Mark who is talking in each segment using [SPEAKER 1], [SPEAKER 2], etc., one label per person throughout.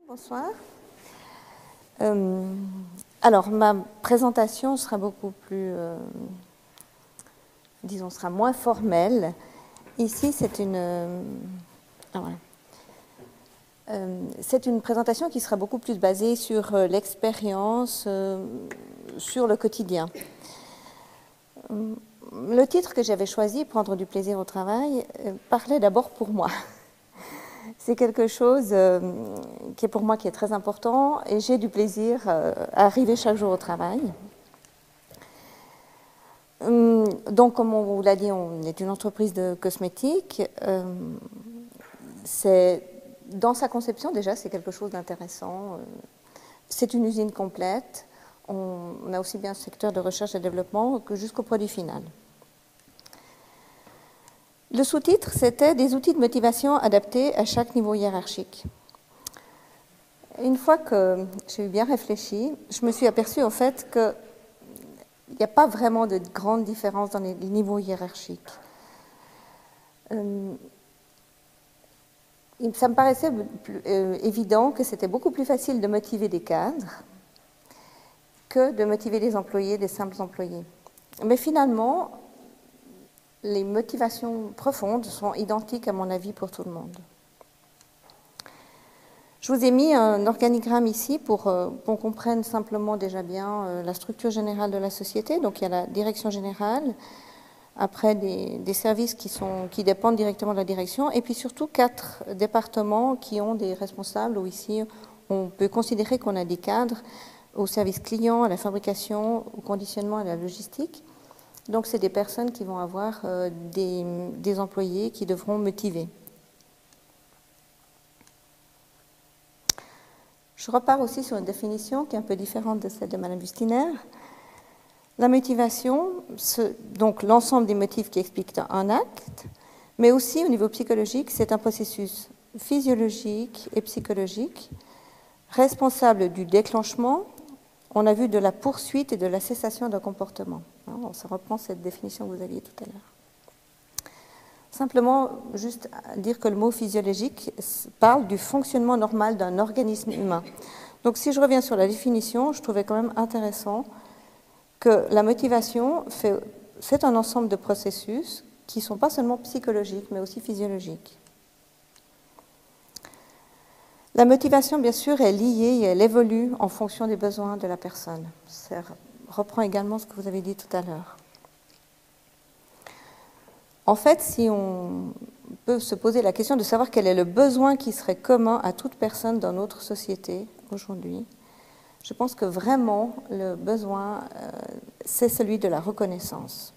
[SPEAKER 1] Bonsoir. Alors, ma présentation sera beaucoup plus, disons, sera moins formelle. Ici, c'est une présentation qui sera beaucoup plus basée sur l'expérience, sur le quotidien. Le titre que j'avais choisi, Prendre du plaisir au travail, parlait d'abord pour moi. C'est quelque chose qui est pour moi qui est très important et j'ai du plaisir à arriver chaque jour au travail. Donc, comme on vous l'a dit, on est une entreprise de cosmétiques. Dans sa conception, déjà, c'est quelque chose d'intéressant. C'est une usine complète. On a aussi bien un secteur de recherche et développement que jusqu'au produit final. Le sous-titre, c'était « Des outils de motivation adaptés à chaque niveau hiérarchique ». Une fois que j'ai eu bien réfléchi, je me suis aperçue en fait qu'il n'y a pas vraiment de grande différence dans les niveaux hiérarchiques. Ça me paraissait évident que c'était beaucoup plus facile de motiver des cadres que de motiver des employés, des simples employés. Mais finalement, les motivations profondes sont identiques à mon avis pour tout le monde. Je vous ai mis un organigramme ici pour qu'on comprenne simplement déjà bien la structure générale de la société. Donc il y a la direction générale, après des services qui dépendent directement de la direction, et puis surtout 4 départements qui ont des responsables, où ici on peut considérer qu'on a des cadres au service client, à la fabrication, au conditionnement et à la logistique. Donc c'est des personnes qui vont avoir des employés qui devront motiver. Je repars aussi sur une définition qui est un peu différente de celle de Mme Bustiner. La motivation, donc l'ensemble des motifs qui expliquent un acte, mais aussi au niveau psychologique, c'est un processus physiologique et psychologique, responsable du déclenchement, on a vu de la poursuite et de la cessation d'un comportement. Ça reprend cette définition que vous aviez tout à l'heure. Simplement, juste dire que le mot physiologique parle du fonctionnement normal d'un organisme humain. Donc, si je reviens sur la définition, je trouvais quand même intéressant que la motivation, c'est un ensemble de processus qui ne sont pas seulement psychologiques, mais aussi physiologiques. La motivation, bien sûr, est liée et elle évolue en fonction des besoins de la personne. Ça reprend également ce que vous avez dit tout à l'heure. En fait, si on peut se poser la question de savoir quel est le besoin qui serait commun à toute personne dans notre société aujourd'hui, je pense que vraiment le besoin, c'est celui de la reconnaissance.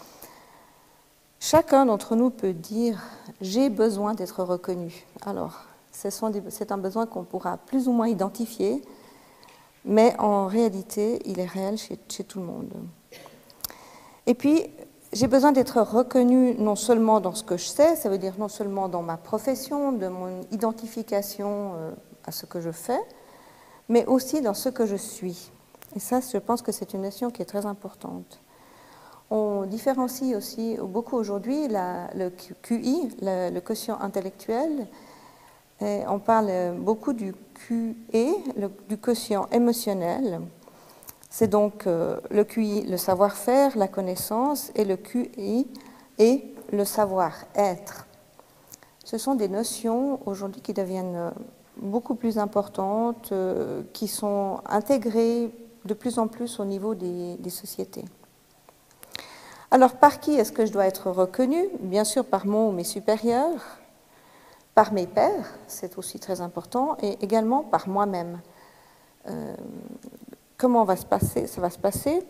[SPEAKER 1] Chacun d'entre nous peut dire « j'ai besoin d'être reconnu ». Alors, c'est un besoin qu'on pourra plus ou moins identifier, mais en réalité, il est réel chez tout le monde. Et puis, j'ai besoin d'être reconnue non seulement dans ce que je sais, ça veut dire non seulement dans ma profession, de mon identification à ce que je fais, mais aussi dans ce que je suis. Et ça, je pense que c'est une notion qui est très importante. On différencie aussi beaucoup aujourd'hui le QI, le quotient intellectuel, et on parle beaucoup du QE, du quotient émotionnel. C'est donc le QI, le savoir-faire, la connaissance, et le QI et le savoir-être. Ce sont des notions aujourd'hui qui deviennent beaucoup plus importantes, qui sont intégrées de plus en plus au niveau des sociétés. Alors, par qui est-ce que je dois être reconnue? Bien sûr, par mon ou mes supérieurs, par mes pairs, c'est aussi très important, et également par moi-même. Comment ça va se passer?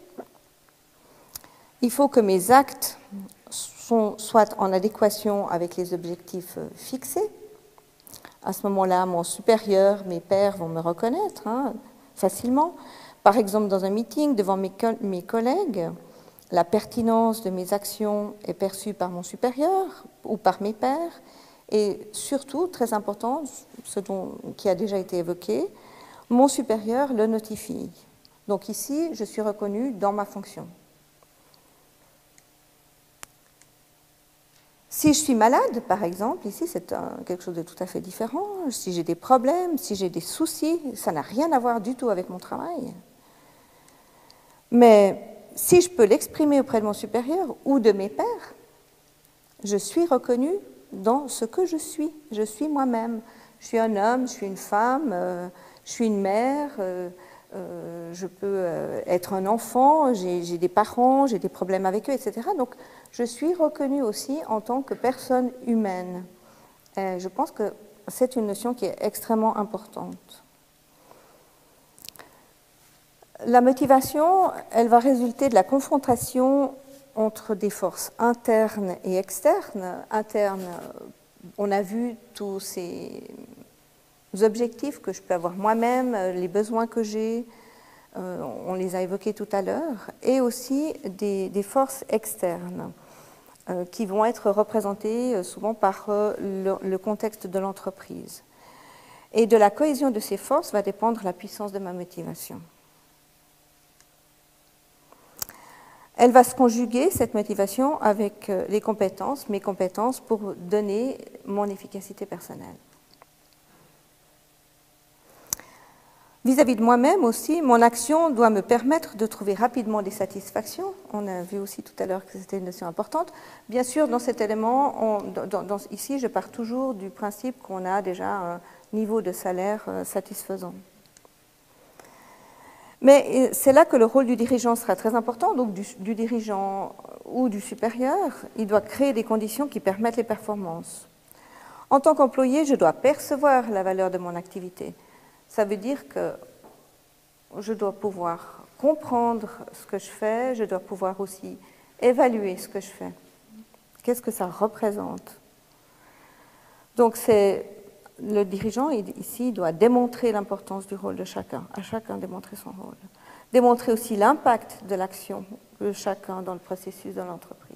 [SPEAKER 1] Il faut que mes actes soient en adéquation avec les objectifs fixés. À ce moment-là, mon supérieur, mes pairs vont me reconnaître facilement. Par exemple, dans un meeting, devant mes collègues, la pertinence de mes actions est perçue par mon supérieur ou par mes pairs. Et surtout, très important, qui a déjà été évoqué, mon supérieur le notifie. Donc ici, je suis reconnue dans ma fonction. Si je suis malade, par exemple, ici c'est quelque chose de tout à fait différent. Si j'ai des problèmes, si j'ai des soucis, ça n'a rien à voir du tout avec mon travail. Mais si je peux l'exprimer auprès de mon supérieur ou de mes pairs, je suis reconnue dans ce que je suis. Je suis moi-même. Je suis un homme, je suis une femme, je suis une mère, je peux être un enfant, j'ai des parents, j'ai des problèmes avec eux, etc. Donc, je suis reconnue aussi en tant que personne humaine. Et je pense que c'est une notion qui est extrêmement importante. La motivation, elle va résulter de la confrontation entre des forces internes et externes. Internes, on a vu tous ces objectifs que je peux avoir moi-même, les besoins que j'ai, on les a évoqués tout à l'heure, et aussi des forces externes qui vont être représentées souvent par le contexte de l'entreprise. Et de la cohésion de ces forces va dépendre la puissance de ma motivation. Elle va se conjuguer, cette motivation, avec les compétences, mes compétences pour donner mon efficacité personnelle. Vis-à-vis de moi-même aussi, mon action doit me permettre de trouver rapidement des satisfactions. On a vu aussi tout à l'heure que c'était une notion importante. Bien sûr, dans cet élément, ici, je pars toujours du principe qu'on a déjà un niveau de salaire satisfaisant. Mais c'est là que le rôle du dirigeant sera très important, donc du dirigeant ou du supérieur, il doit créer des conditions qui permettent les performances. En tant qu'employé, je dois percevoir la valeur de mon activité. Ça veut dire que je dois pouvoir comprendre ce que je fais, je dois pouvoir aussi évaluer ce que je fais. Qu'est-ce que ça représente? Donc le dirigeant, ici, doit démontrer l'importance du rôle de chacun, à chacun démontrer son rôle. Démontrer aussi l'impact de l'action de chacun dans le processus de l'entreprise.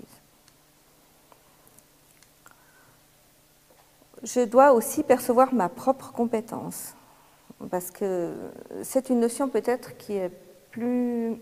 [SPEAKER 1] Je dois aussi percevoir ma propre compétence, parce que c'est une notion peut-être qui est plus...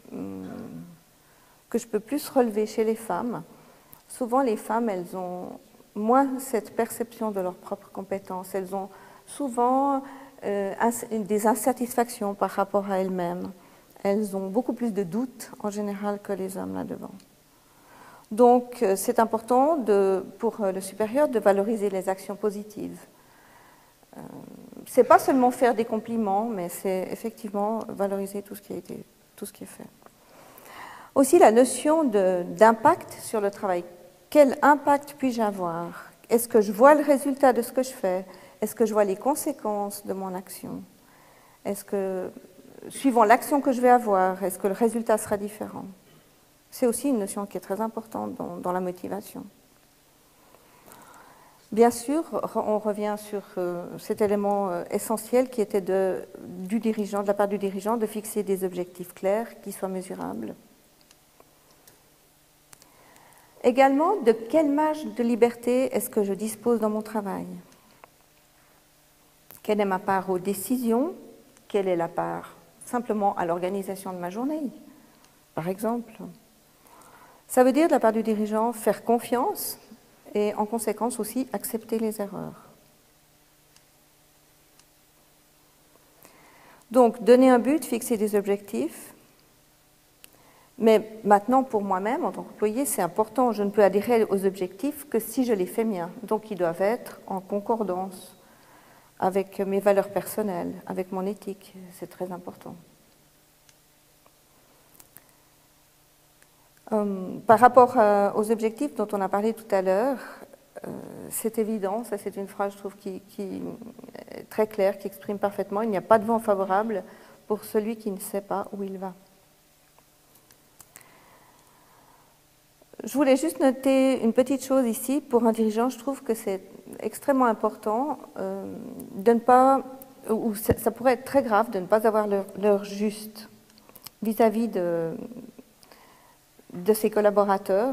[SPEAKER 1] que je peux plus relever chez les femmes. Souvent, les femmes, elles ont moins cette perception de leurs propres compétences. Elles ont souvent des insatisfactions par rapport à elles-mêmes. Elles ont beaucoup plus de doutes en général que les hommes là-devant. Donc, c'est important pour le supérieur de valoriser les actions positives. C'est pas seulement faire des compliments, mais c'est effectivement valoriser tout ce qui est fait. Aussi, la notion d'impact sur le travail. Quel impact puis-je avoir? Est-ce que je vois le résultat de ce que je fais? Est-ce que je vois les conséquences de mon action? Est-ce que, suivant l'action que je vais avoir, est-ce que le résultat sera différent? C'est aussi une notion qui est très importante dans la motivation. Bien sûr, on revient sur cet élément essentiel qui était de la part du dirigeant, de fixer des objectifs clairs qui soient mesurables. Également, de quelle marge de liberté est-ce que je dispose dans mon travail? Quelle est ma part aux décisions? Quelle est la part simplement à l'organisation de ma journée, par exemple? Ça veut dire, de la part du dirigeant, faire confiance et, en conséquence aussi, accepter les erreurs. Donc, donner un but, fixer des objectifs. Mais maintenant, pour moi-même, en tant qu'employé, c'est important. Je ne peux adhérer aux objectifs que si je les fais miens. Donc, ils doivent être en concordance avec mes valeurs personnelles, avec mon éthique. C'est très important. Par rapport aux objectifs dont on a parlé tout à l'heure, c'est évident, ça c'est une phrase, je trouve, qui est très claire, qui exprime parfaitement, il n'y a pas de vent favorable pour celui qui ne sait pas où il va. Je voulais juste noter une petite chose ici. Pour un dirigeant, je trouve que c'est extrêmement important de ne pas, ou ça pourrait être très grave, de ne pas avoir l'heure juste vis-à-vis de ses collaborateurs.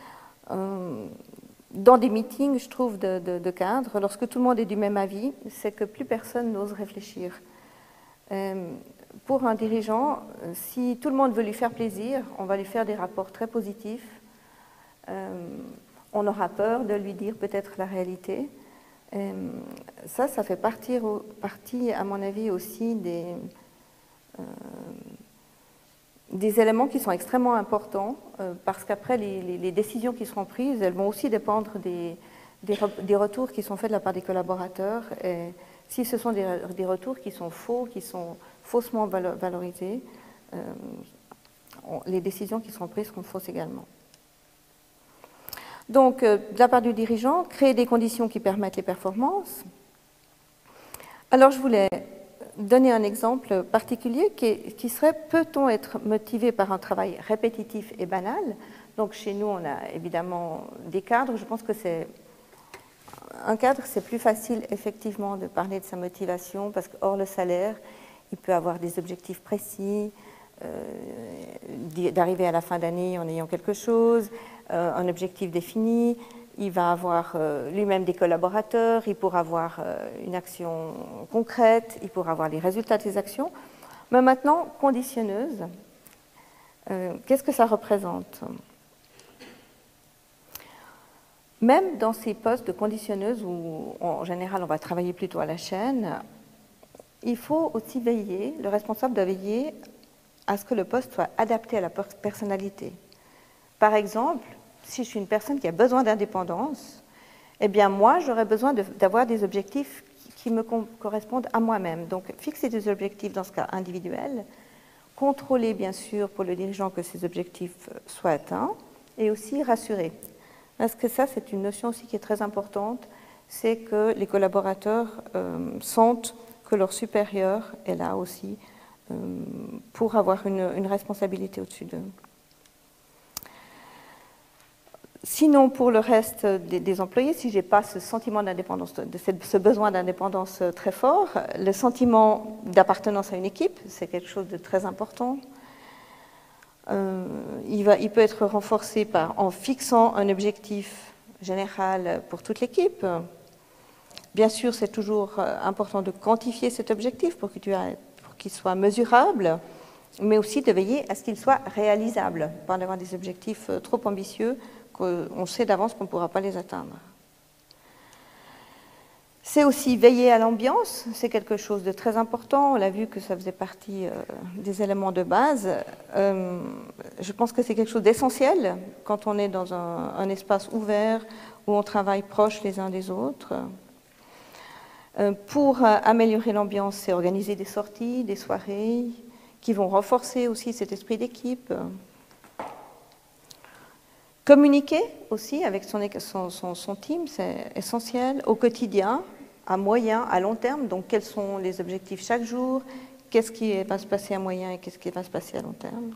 [SPEAKER 1] Dans des meetings, je trouve, de cadre, lorsque tout le monde est du même avis, c'est que plus personne n'ose réfléchir. Pour un dirigeant, si tout le monde veut lui faire plaisir, on va lui faire des rapports très positifs. On aura peur de lui dire peut-être la réalité. Et ça fait partie, à mon avis, aussi des éléments qui sont extrêmement importants, parce qu'après, les décisions qui seront prises, elles vont aussi dépendre des retours qui sont faits de la part des collaborateurs. Et si ce sont des retours qui sont faux, qui sont faussement valorisés, les décisions qui seront prises seront fausses également. Donc, de la part du dirigeant, créer des conditions qui permettent les performances. Alors, je voulais donner un exemple particulier qui serait: peut-on être motivé par un travail répétitif et banal? Donc, chez nous, on a évidemment des cadres. Je pense que un cadre, c'est plus facile effectivement de parler de sa motivation, parce que hors le salaire, il peut avoir des objectifs précis, d'arriver à la fin d'année en ayant quelque chose, un objectif défini. Il va avoir lui-même des collaborateurs, il pourra avoir une action concrète, il pourra avoir les résultats de ses actions. Mais maintenant, conditionneuse, qu'est-ce que ça représente? Même dans ces postes de conditionneuse où, en général, on va travailler plutôt à la chaîne, il faut aussi veiller, le responsable doit veiller à ce que le poste soit adapté à la personnalité. Par exemple, si je suis une personne qui a besoin d'indépendance, eh bien moi, j'aurais besoin d'avoir des objectifs qui me correspondent à moi-même. Donc, fixer des objectifs dans ce cas individuel, contrôler bien sûr pour le dirigeant que ces objectifs soient atteints, et aussi rassurer. Parce que ça, c'est une notion aussi qui est très importante, c'est que les collaborateurs sentent que leur supérieur est là aussi pour avoir une responsabilité au-dessus d'eux. Sinon, pour le reste des employés, si je n'ai pas ce sentiment d'indépendance, ce besoin d'indépendance très fort, le sentiment d'appartenance à une équipe, c'est quelque chose de très important. Il peut être renforcé en fixant un objectif général pour toute l'équipe. Bien sûr, c'est toujours important de quantifier cet objectif pour qu'il soit mesurable, mais aussi de veiller à ce qu'il soit réalisable, pas d'avoir des objectifs trop ambitieux qu'on sait d'avance qu'on ne pourra pas les atteindre. C'est aussi veiller à l'ambiance, c'est quelque chose de très important. On l'a vu que ça faisait partie des éléments de base. Je pense que c'est quelque chose d'essentiel quand on est dans un espace ouvert où on travaille proche les uns des autres. Pour améliorer l'ambiance, c'est organiser des sorties, des soirées qui vont renforcer aussi cet esprit d'équipe. Communiquer aussi avec son team, c'est essentiel au quotidien, à moyen, à long terme. Donc, quels sont les objectifs chaque jour? Qu'est-ce qui va se passer à moyen et qu'est-ce qui va se passer à long terme?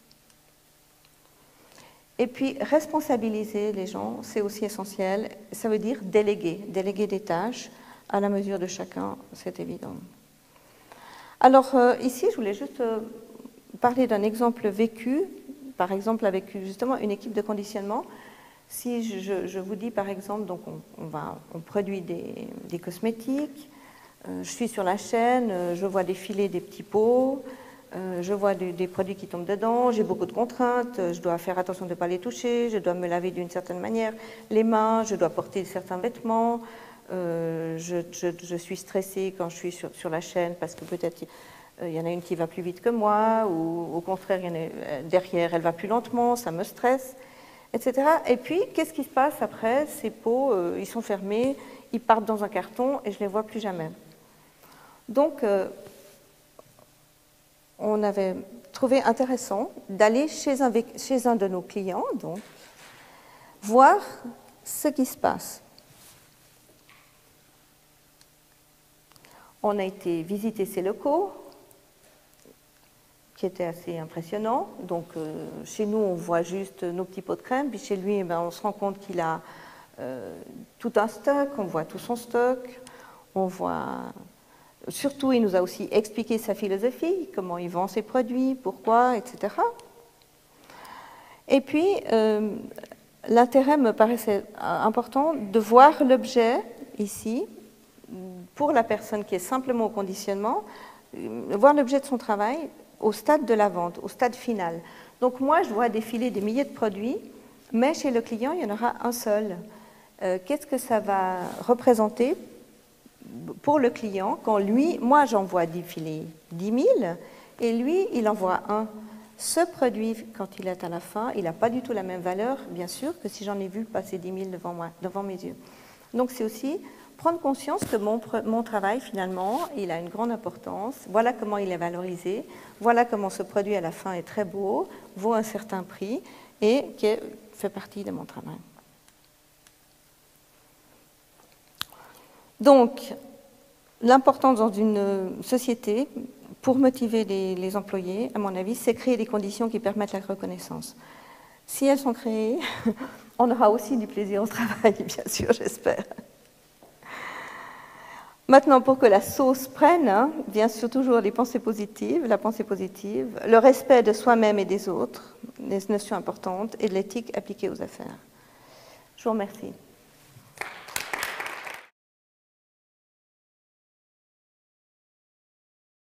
[SPEAKER 1] Et puis, responsabiliser les gens, c'est aussi essentiel. Ça veut dire déléguer des tâches à la mesure de chacun, c'est évident. Alors, ici, je voulais juste parler d'un exemple vécu, par exemple avec justement une équipe de conditionnement. Si je vous dis par exemple, donc on produit des cosmétiques, je suis sur la chaîne, je vois défiler des petits pots, je vois des produits qui tombent dedans, j'ai beaucoup de contraintes, je dois faire attention de ne pas les toucher, je dois me laver d'une certaine manière les mains, je dois porter certains vêtements, je suis stressée quand je suis sur la chaîne parce que peut-être il y en a une qui va plus vite que moi, ou au contraire, derrière, elle va plus lentement, ça me stresse, etc. Et puis, qu'est-ce qui se passe après? Ces pots, ils sont fermés, ils partent dans un carton et je ne les vois plus jamais. Donc, on avait trouvé intéressant d'aller chez un de nos clients, donc, voir ce qui se passe. On a été visiter ses locaux, qui était assez impressionnant. Donc, chez nous, on voit juste nos petits pots de crème, puis chez lui, on se rend compte qu'il a tout un stock, on voit tout son stock, on voit... Surtout, il nous a aussi expliqué sa philosophie, comment il vend ses produits, pourquoi, etc. Et puis, l'intérêt me paraissait important de voir l'objet ici, pour la personne qui est simplement au conditionnement, voir l'objet de son travail au stade de la vente, au stade final. Donc moi, je vois défiler des milliers de produits mais chez le client, il y en aura un seul. Qu'est-ce que ça va représenter pour le client quand lui, moi j'envoie 10 filets, 10 000, et lui, il envoie un. Ce produit, quand il est à la fin, il n'a pas du tout la même valeur, bien sûr, que si j'en ai vu passer 10 000 devant moi, devant mes yeux. Donc c'est aussi prendre conscience que mon travail, finalement, il a une grande importance. Voilà comment il est valorisé. Voilà comment ce produit, à la fin, est très beau, vaut un certain prix et qui fait partie de mon travail. Donc, l'importance dans une société, pour motiver les employés, à mon avis, c'est créer des conditions qui permettent la reconnaissance. Si elles sont créées, on aura aussi du plaisir au travail, bien sûr, j'espère. Maintenant, pour que la sauce prenne, bien sûr toujours les pensées positives, la pensée positive, le respect de soi-même et des autres, des notions importantes, et de l'éthique appliquée aux affaires. Je vous remercie.